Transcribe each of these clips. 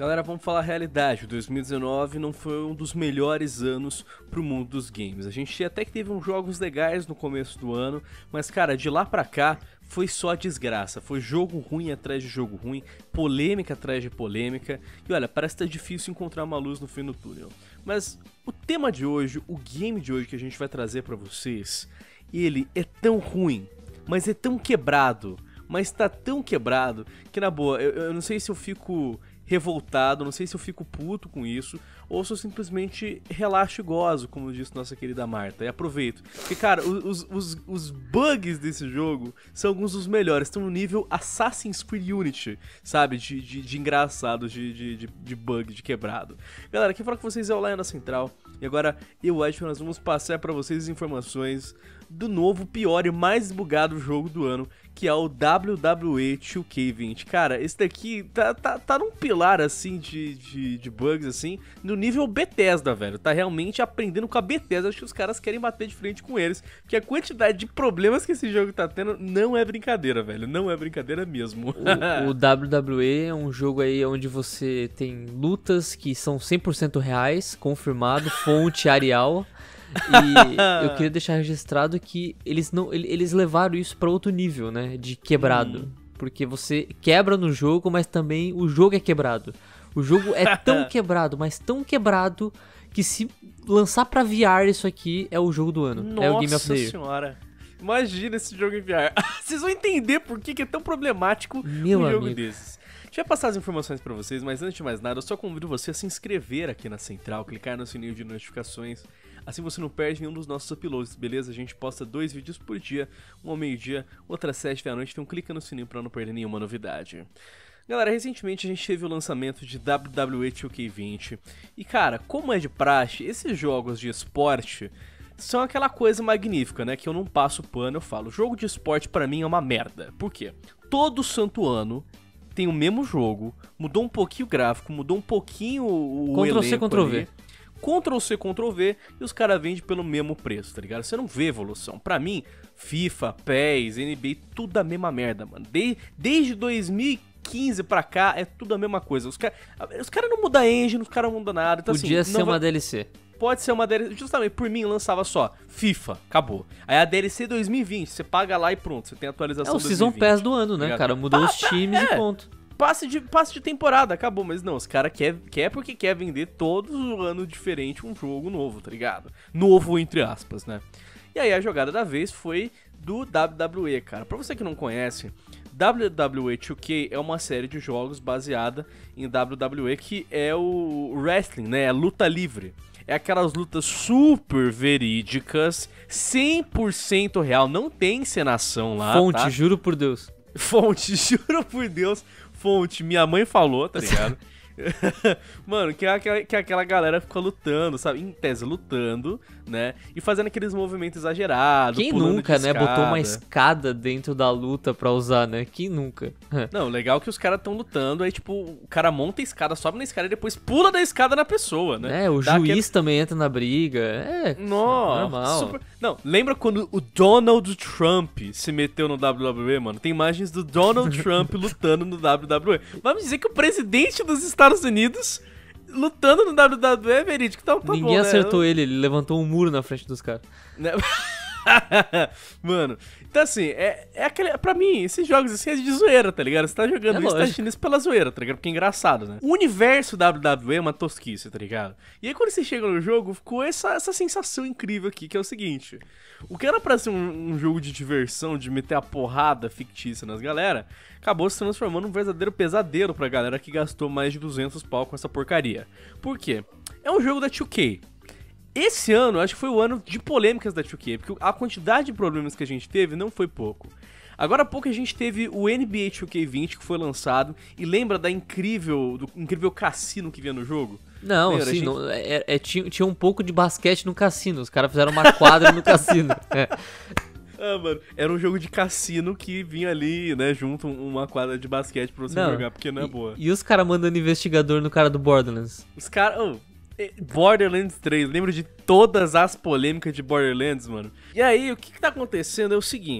Galera, vamos falar a realidade. 2019 não foi um dos melhores anos pro mundo dos games. A gente até que teve uns jogos legais no começo do ano, mas cara, de lá pra cá foi só desgraça. Foi jogo ruim atrás de jogo ruim, polêmica atrás de polêmica. E olha, parece que tá difícil encontrar uma luz no fim do túnel. Mas o tema de hoje, o game de hoje que a gente vai trazer pra vocês, ele é tão ruim, mas é tão quebrado, mas tá tão quebrado que na boa, eu não sei se eu fico revoltado, não sei se eu fico puto com isso, ou se eu simplesmente relaxo e gozo, como disse nossa querida Marta, e aproveito. Porque, cara, os bugs desse jogo são alguns dos melhores, estão no nível Assassin's Creed Unity, sabe, de engraçados, de bug, de quebrado. Galera, quem fala com vocês é o Lion da Central, e agora eu acho que nós vamos passar pra vocês as informações do novo, pior e mais bugado jogo do ano, que é o WWE 2K20. Cara, esse daqui tá num pilar, assim, de bugs, assim, no nível Bethesda, velho. Tá realmente aprendendo com a Bethesda. Acho que os caras querem bater de frente com eles, porque a quantidade de problemas que esse jogo tá tendo não é brincadeira, velho. Não é brincadeira mesmo. O WWE é um jogo aí onde você tem lutas que são 100% reais, confirmado, fonte Arial. E eu queria deixar registrado que eles levaram isso pra outro nível, né, de quebrado. Porque você quebra no jogo, mas também o jogo é quebrado. O jogo é tão quebrado, mas tão quebrado, que se lançar pra VR isso aqui é o jogo do ano. Nossa, é o Game of the Year. Senhora. Imagina esse jogo em VR. Vocês vão entender por que é tão problemático um jogo desses. Deixa eu passar as informações pra vocês, mas antes de mais nada, eu só convido você a se inscrever aqui na Central, clicar no sininho de notificações. Assim você não perde nenhum dos nossos uploads, beleza? A gente posta 2 vídeos por dia, um ao meio-dia, outro às 7 da noite, então clica no sininho pra não perder nenhuma novidade. Galera, recentemente a gente teve o lançamento de WWE 2K20. E cara, como é de praxe, esses jogos de esporte são aquela coisa magnífica, né? Que eu não passo pano, eu falo, jogo de esporte pra mim é uma merda. Por quê? Todo santo ano tem o mesmo jogo, mudou um pouquinho o gráfico, mudou um pouquinho o elenco Ctrl-C, Ctrl-V. Ctrl-C, Ctrl-V e os caras vendem pelo mesmo preço, tá ligado? Você não vê evolução. Pra mim, FIFA, PES, NBA, tudo a mesma merda, mano. Desde 2015 pra cá, é tudo a mesma coisa. Os caras não mudam a engine, os caras não mudam nada. Então, Podia assim, ser uma DLC. Pode ser uma DLC, justamente, por mim lançava só FIFA, acabou. Aí a DLC 2020, você paga lá e pronto, você tem a atualização 2020. É o Season Pass do ano, né, cara? Mudou os times e ponto. Passe de temporada, acabou, mas não, os caras quer porque quer vender todo ano diferente um jogo novo, tá ligado? Novo entre aspas, né? E aí a jogada da vez foi do WWE, cara. Pra você que não conhece, WWE 2K é uma série de jogos baseada em WWE, que é o wrestling, né? É luta livre. É aquelas lutas super verídicas, 100% real, não tem encenação lá, Fonte, tá? juro por Deus. Fonte, juro por Deus, fonte, minha mãe falou, tá ligado? Mano, que aquela galera fica lutando, sabe? Em tese, lutando, né? E fazendo aqueles movimentos exagerados. Quem nunca, né? Botou uma escada dentro da luta pra usar, né? Quem nunca? Não, legal que os caras tão lutando, aí tipo, o cara monta a escada, sobe na escada e depois pula da escada na pessoa, né? É, o juiz também entra na briga. É, nossa, normal. Super... Não, lembra quando o Donald Trump se meteu no WWE, mano? Tem imagens do Donald Trump lutando no WWE. Vamos dizer que o presidente dos Estados Unidos lutando no WWE é verídico. Então, tá Ninguém bom, acertou né? ele levantou um muro na frente dos caras. Né? Mano, então assim, pra mim, esses jogos assim é de zoeira, tá ligado? Você tá jogando isso, tá assistindo isso pela zoeira, tá ligado? Porque é engraçado, né? O universo WWE é uma tosquice, tá ligado? E aí quando você chega no jogo, ficou essa sensação incrível aqui, que é o seguinte: o que era pra ser um jogo de diversão, de meter a porrada fictícia nas galera, acabou se transformando num verdadeiro pesadelo pra galera que gastou mais de 200 pau com essa porcaria. Por quê? É um jogo da 2K. Esse ano, acho que foi o ano de polêmicas da 2K, porque a quantidade de problemas que a gente teve não foi pouco. Agora há pouco a gente teve o NBA 2K20 que foi lançado, e lembra do incrível cassino que vinha no jogo? Não, lembra, sim, gente... tinha um pouco de basquete no cassino, os caras fizeram uma quadra no cassino. É. Ah, mano, era um jogo de cassino que vinha ali, né, junto uma quadra de basquete pra você jogar, porque não é boa. E os caras mandando investigador no cara do Borderlands? Os caras... Borderlands 3, lembro de todas as polêmicas de Borderlands, mano. E aí, o que tá acontecendo é o seguinte: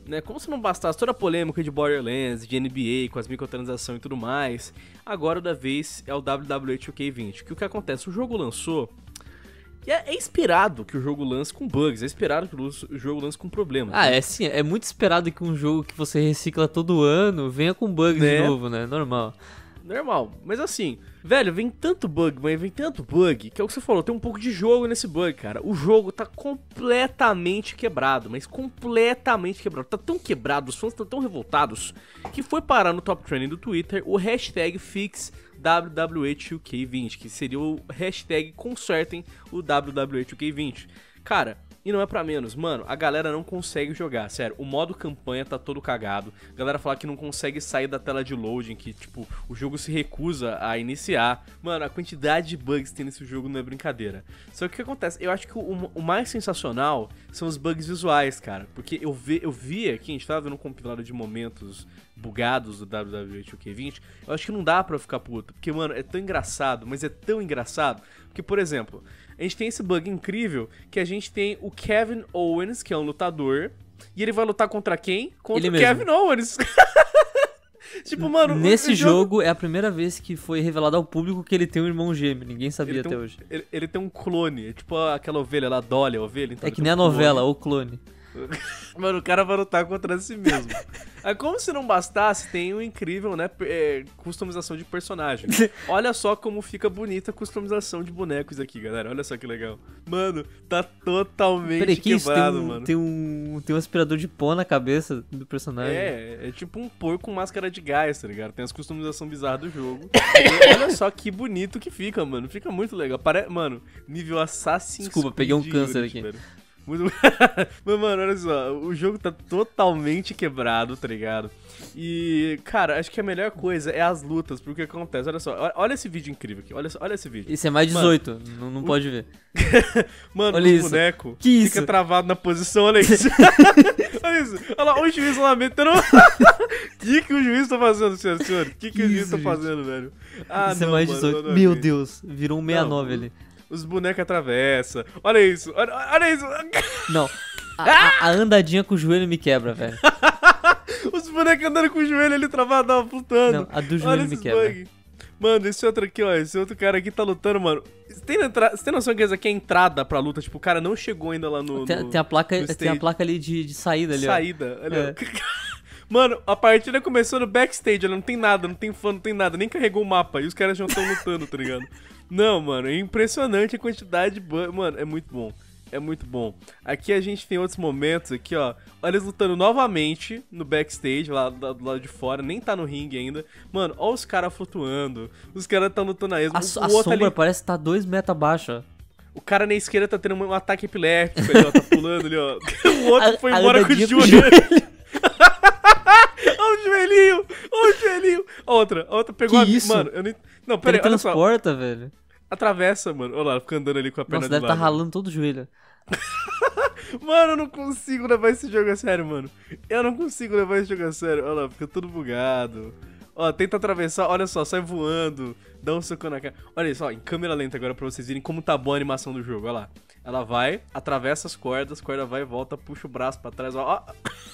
né? Como se não bastasse toda a polêmica de Borderlands, de NBA, com as microtransações e tudo mais, agora o da vez é o WWE 2K20. Que o que acontece? O jogo lançou... E é esperado que o jogo lance com bugs, é esperado que o jogo lance com problemas. Ah, é sim, é muito esperado que um jogo que você recicla todo ano venha com bugs de novo, né? Normal. Normal, mas assim, velho, vem tanto bug, mas vem tanto bug, que é o que você falou, tem um pouco de jogo nesse bug, cara. O jogo tá completamente quebrado, mas completamente quebrado. Tá tão quebrado, os fãs estão tão revoltados, que foi parar no top trending do Twitter o hashtag fix WWE 2K20, que seria o hashtag consertem o WWE 2K20. Cara, e não é pra menos, mano, a galera não consegue jogar, sério, o modo campanha tá todo cagado, a galera fala que não consegue sair da tela de loading, que, tipo, o jogo se recusa a iniciar. Mano, a quantidade de bugs que tem nesse jogo não é brincadeira. Só que o que acontece, eu acho que o mais sensacional são os bugs visuais, cara, porque eu vi aqui, a gente tava vendo um compilado de momentos bugados do WWE 2K20, eu acho que não dá pra ficar puto, porque, mano, é tão engraçado, mas é tão engraçado, porque, por exemplo, a gente tem esse bug incrível que a gente tem o Kevin Owens, que é um lutador, e ele vai lutar contra quem? Contra o Kevin Owens. Tipo, mano... Nesse jogo é a primeira vez que foi revelado ao público que ele tem um irmão gêmeo, ninguém sabia até hoje. Ele tem um clone, é tipo aquela ovelha lá, Dolly, a ovelha. Então é que nem a novela, o clone. Mano, o cara vai lutar contra si mesmo. É como se não bastasse, tem um incrível, né, customização de personagem. Olha só como fica bonita a customização de bonecos aqui, galera. Olha só que legal. Mano, tá totalmente quebrado, mano. Tem um aspirador de pó na cabeça do personagem. É tipo um porco com máscara de gás, tá ligado? Tem as customizações bizarras do jogo. E olha só que bonito que fica, mano. Fica muito legal. Mano, nível Assassin's Desculpa, peguei um câncer Unity, aqui. Velho. Muito... Mas, mano, olha só, o jogo tá totalmente quebrado, tá ligado? E, cara, acho que a melhor coisa é as lutas, porque o que acontece? Olha só, olha esse vídeo incrível aqui, olha esse vídeo. Isso é mais 18, mano, não pode ver. Mano, olha o isso. boneco que fica isso? travado na posição, olha isso. Olha isso, olha lá, o juiz lá metendo... O que o juiz tá fazendo, senhor? O que o juiz tá fazendo, velho? Ah, isso é mais 18, mano, meu Deus, virou um 69 não, ali. Os bonecos atravessam. Olha isso. Olha isso. Não. A andadinha com o joelho me quebra, velho. Os bonecos andando com o joelho ali travado, flutuando. Não, a do joelho me quebra. Bug. Mano, esse outro aqui, ó. Esse outro cara aqui tá lutando, mano. Você tem noção que essa aqui é a entrada pra luta? Tipo, o cara não chegou ainda lá no. Tem a placa ali de saída ali, saída, ó. Saída. Mano, a partida começou no backstage, não tem nada, não tem fã, não tem nada, nem carregou o mapa. E os caras já estão lutando, tá ligado? Não, mano, é impressionante a quantidade de bugs. Mano, é muito bom. É muito bom. Aqui a gente tem outros momentos aqui, ó. Olha eles lutando novamente no backstage, lá do lado de fora. Nem tá no ringue ainda. Mano, olha os caras flutuando. Os caras tá lutando a esmo. A sombra ali parece que tá 2 metros abaixo, ó. O cara na esquerda tá tendo um ataque epiléptico ali, ó. Tá pulando ali, ó. O outro foi embora com o joelho. Olha o joelhinho. Olha o joelhinho. A outra pegou que isso? Mano, eu nem... Não, peraí, olha só. Transporta, velho. Atravessa, mano. Olha lá, fica andando ali com a perna Nossa, do deve lado. tá ralando todo o joelho. Mano, eu não consigo levar esse jogo a sério, mano. Eu não consigo levar esse jogo a sério. Olha lá, fica tudo bugado. Ó, tenta atravessar, olha só, sai voando. Dá um soco na cara. Olha isso, ó, em câmera lenta agora pra vocês verem como tá boa a animação do jogo, olha lá. Ela vai, atravessa as cordas, corda vai e volta, puxa o braço pra trás, ó.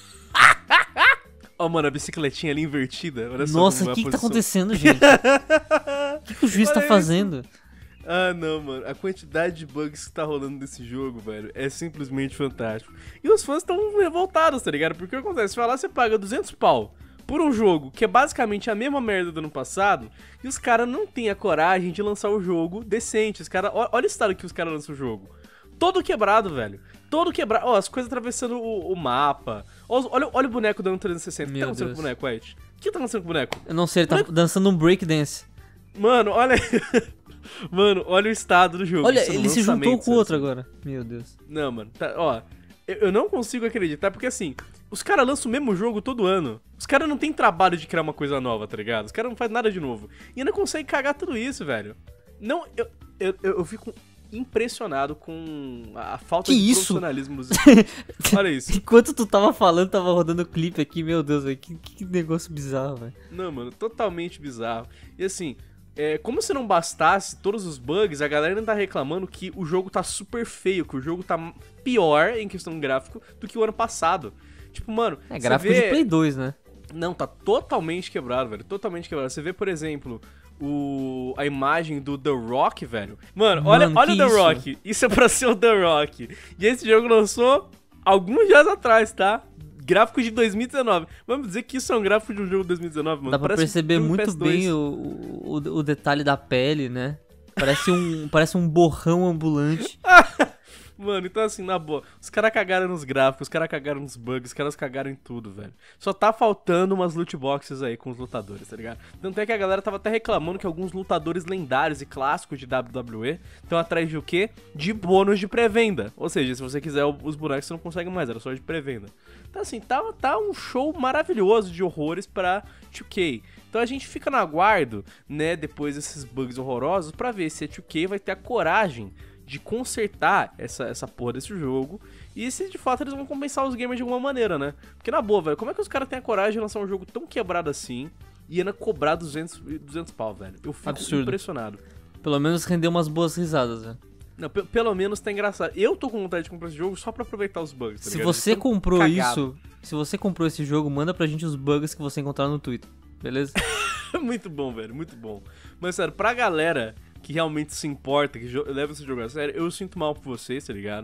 Ó, mano, a bicicletinha ali invertida. Olha só. Nossa, o que tá acontecendo, gente? O que o juiz tá fazendo? Ah, não, mano. A quantidade de bugs que tá rolando nesse jogo, velho, é simplesmente fantástico. E os fãs estão revoltados, tá ligado? Porque o que acontece? Vai lá, você paga 200 pau por um jogo que é basicamente a mesma merda do ano passado, e os caras não têm a coragem de lançar o jogo decente. Os cara, olha o estado que os caras lançam o jogo. Todo quebrado, velho. Todo quebrado. Ó, as coisas atravessando o mapa. Olha o boneco dando 360. O que tá acontecendo com o boneco, White? O que tá acontecendo com o boneco? Eu não sei, ele tá dançando um breakdance. Mano, olha... Mano, olha o estado do jogo. Olha, ele se juntou com o outro agora. Meu Deus. Não, mano. Tá, ó, eu não consigo acreditar, porque assim, os caras lançam o mesmo jogo todo ano. Os caras não tem trabalho de criar uma coisa nova, tá ligado? Os caras não fazem nada de novo. E ainda conseguem cagar tudo isso, velho. Não, eu fico impressionado com a falta de profissionalismo dos... Olha isso. Enquanto tu tava falando, tava rodando o clipe aqui, meu Deus, velho. Que negócio bizarro, velho. Não, mano, totalmente bizarro. E assim... como se não bastasse todos os bugs, a galera ainda tá reclamando que o jogo tá super feio, que o jogo tá pior em questão gráfico do que o ano passado. Tipo, mano... É gráfico de Play 2, né? Não, tá totalmente quebrado, velho. Totalmente quebrado. Você vê, por exemplo, a imagem do The Rock, velho. Mano, olha o The Rock. Isso é pra ser o The Rock. E esse jogo lançou alguns dias atrás, tá? Gráfico de 2019. Vamos dizer que isso é um gráfico de um jogo de 2019, mano. Dá pra perceber muito bem o detalhe da pele, né? Parece um borrão ambulante. Mano, então assim, na boa, os caras cagaram nos gráficos, os caras cagaram nos bugs, os caras cagaram em tudo, velho. Só tá faltando umas loot boxes aí com os lutadores, tá ligado? Tanto é que a galera tava até reclamando que alguns lutadores lendários e clássicos de WWE estão atrás de o quê? De bônus de pré-venda. Ou seja, se você quiser os bonecos, você não consegue mais, era só de pré-venda. Então assim, tá um show maravilhoso de horrores pra 2K. Então a gente fica no aguardo, né, depois desses bugs horrorosos, pra ver se a 2K vai ter a coragem de consertar essa porra desse jogo e se de fato eles vão compensar os gamers de alguma maneira, né? Porque na boa, velho, como é que os caras têm a coragem de lançar um jogo tão quebrado assim e ainda cobrar 200 pau, velho? Eu fico impressionado. Pelo menos rendeu umas boas risadas, velho. Não, pelo menos tá engraçado. Eu tô com vontade de comprar esse jogo só pra aproveitar os bugs, tá ligado? Se você comprou isso, se você comprou esse jogo, manda pra gente os bugs que você encontrar no Twitter, beleza? Muito bom, velho, muito bom. Mas sério, pra galera que realmente se importa, que leva esse jogo a sério, eu sinto mal por vocês, tá ligado?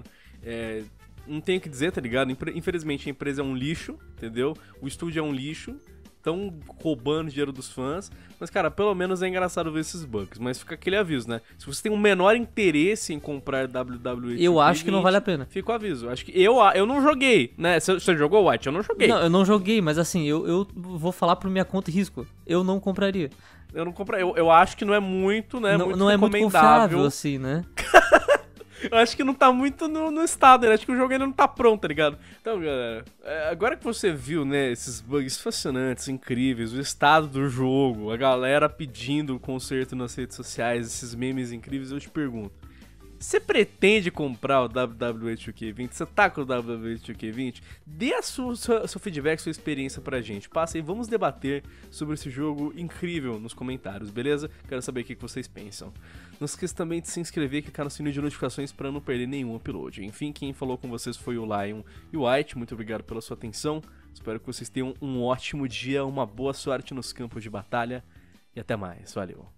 Não tenho o que dizer, tá ligado? Infelizmente a empresa é um lixo, entendeu? O estúdio é um lixo, estão roubando dinheiro dos fãs, mas cara, pelo menos é engraçado ver esses bugs, mas fica aquele aviso, né? Se você tem um menor interesse em comprar WWE... Eu acho que não vale a pena. Fica o aviso. Acho que eu não joguei, né? Você jogou, White? Eu não joguei. Não, eu não joguei, mas assim, eu vou falar por minha conta e risco. Eu não compraria. Eu não comprei. Eu acho que não é muito, né? Não é muito confiável, assim, né? Eu acho que não tá muito no estado, né? Acho que o jogo ainda não tá pronto, tá ligado? Então, galera, agora que você viu, né, esses bugs fascinantes, incríveis, o estado do jogo, a galera pedindo conserto nas redes sociais, esses memes incríveis, eu te pergunto. Você pretende comprar o WWE 2K20? Você tá com o WWE 2K20? Dê seu feedback, sua experiência pra gente. Passa aí, vamos debater sobre esse jogo incrível nos comentários, beleza? Quero saber o que vocês pensam. Não esqueça também de se inscrever e clicar no sininho de notificações para não perder nenhum upload. Enfim, quem falou com vocês foi o Lion e o White. Muito obrigado pela sua atenção. Espero que vocês tenham um ótimo dia, uma boa sorte nos campos de batalha e até mais. Valeu!